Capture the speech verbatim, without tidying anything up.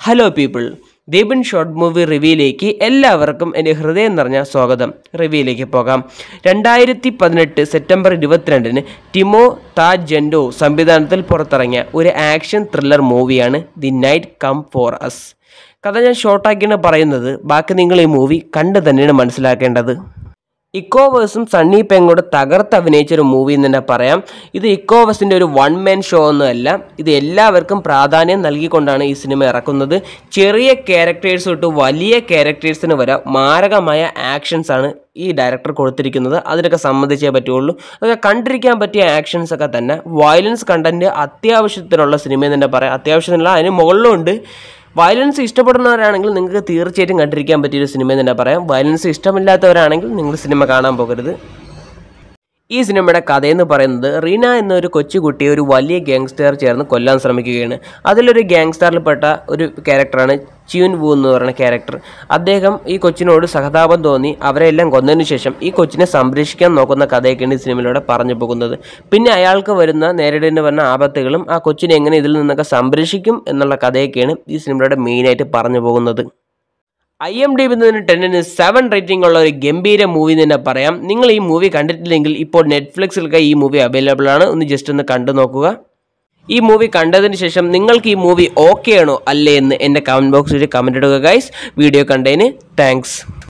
Hello people, ദീപിൻ short movie റിവ്യൂയിലേക്ക് എല്ലാവർക്കും എൻ്റെ ഹൃദയം നിറഞ്ഞ സ്വാഗതം. റിവ്യൂയിലേക്ക് പോകാം. രണ്ടായിരത്തി പതിനെട്ട് സെപ്റ്റംബർ ഇരുപത്തിരണ്ടിന് ടിമോ താജെൻഡോ സംവിധാനത്തിൽ പുറത്തിറങ്ങിയ ഒരു ആക്ഷൻ ത്രില്ലർ മൂവിയാണ് the night come for us. കഥ ഞാൻ ഷോർട്ടാക്കിയാണ് പറയുന്നത്, ബാക്കി നിങ്ങൾ ഈ മൂവി കണ്ട് തന്നെയാണ് മനസ്സിലാക്കേണ്ടത്. ഇക്കോവേഴ്സും സണ്ണി പെങ്ങോട് തകർത്ത് അഭിനയിച്ചൊരു മൂവി എന്ന് തന്നെ പറയാം. ഇത് ഇക്കോവേഴ്സിൻ്റെ ഒരു വൺ മാൻ ഷോ ഒന്നുമല്ല, ഇത് എല്ലാവർക്കും പ്രാധാന്യം നൽകിക്കൊണ്ടാണ് ഈ സിനിമ ഇറക്കുന്നത്. ചെറിയ ക്യാരക്ടേഴ്സ് തൊട്ട് വലിയ ക്യാരക്ടേഴ്സിന് വരെ മാരകമായ ആക്ഷൻസാണ് ഈ ഡയറക്ടർ കൊടുത്തിരിക്കുന്നത്. അതിനൊക്കെ സംബന്ധിച്ചേ പറ്റുള്ളൂ. അതൊക്കെ കണ്ടിരിക്കാൻ പറ്റിയ ആക്ഷൻസ് ഒക്കെ തന്നെ. വയലൻസ് കണ്ടൻറ്റ് അത്യാവശ്യത്തിനുള്ള സിനിമയെന്ന് തന്നെ പറയാം. അത്യാവശ്യത്തിനുള്ള അതിന് മുകളിലുണ്ട്. വയലൻസ് ഇഷ്ടപ്പെടുന്നവരാണെങ്കിൽ നിങ്ങൾക്ക് തീർച്ചയായിട്ടും കണ്ടിരിക്കാൻ പറ്റിയൊരു സിനിമ തന്നെ പറയാം. വയലൻസ് ഇഷ്ടമില്ലാത്തവരാണെങ്കിൽ നിങ്ങൾ സിനിമ കാണാൻ പോകരുത്. ഈ സിനിമയുടെ കഥയെന്ന് പറയുന്നത്, റീന എന്നൊരു കൊച്ചുകുട്ടിയെ ഒരു വലിയ ഗാങ്സ്റ്റർ ചേർന്ന് കൊല്ലാൻ ശ്രമിക്കുകയാണ്. അതിലൊരു ഗാങ്സ്റ്ററിൽപ്പെട്ട ഒരു ക്യാരക്ടറാണ് ച്യൂൻ വു എന്ന് പറയുന്ന ക്യാരക്ടർ. അദ്ദേഹം ഈ കൊച്ചിനോട് സഹതാപം തോന്നി അവരെല്ലാം കൊന്നതിന് ശേഷം ഈ കൊച്ചിനെ സംരക്ഷിക്കാൻ നോക്കുന്ന കഥയൊക്കെയാണ് ഈ സിനിമയിലൂടെ പറഞ്ഞു പോകുന്നത്. പിന്നെ അയാൾക്ക് വരുന്ന നേരിടേണ്ടി വരുന്ന ആപത്തുകളും ആ കൊച്ചിനെ എങ്ങനെ ഇതിൽ നിന്നൊക്കെ സംരക്ഷിക്കും എന്നുള്ള കഥയൊക്കെയാണ് ഈ സിനിമയുടെ മെയിനായിട്ട് പറഞ്ഞു പോകുന്നത്. ഐ എം ഡി ബിന്ന് ടെന്നിന് സെവൻ റേറ്റിംഗ് ഉള്ള ഒരു ഗംഭീര മൂവി എന്ന് തന്നെ പറയാം. നിങ്ങൾ ഈ മൂവി കണ്ടിട്ടില്ലെങ്കിൽ ഇപ്പോൾ നെറ്റ്ഫ്ലിക്സിലൊക്കെ ഈ മൂവി അവൈലബിൾ ആണ്. ഒന്ന് ജസ്റ്റ് ഒന്ന് കണ്ടു നോക്കുക. ഈ മൂവി കണ്ടതിന് ശേഷം നിങ്ങൾക്ക് ഈ മൂവി ഓക്കെ ആണോ അല്ലേ എന്ന് എൻ്റെ കമൻറ്റ് ബോക്സിൽ കമൻറ്റ് ഇടുക ഗൈസ്. വീഡിയോ കണ്ടതിന് താങ്ക്സ്.